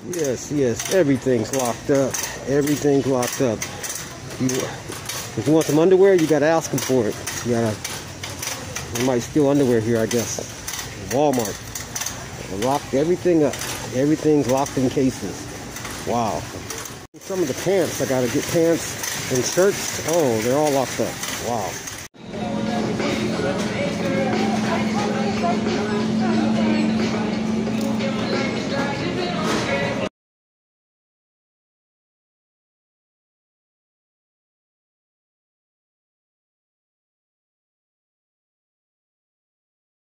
Yes, everything's locked up. Everything's locked up. If you want some underwear, you gotta ask them for it. You might steal underwear here, I guess. Walmart. They locked everything up. Everything's locked in cases. Wow. Some of the pants, I gotta get pants and shirts. Oh, they're all locked up. Wow.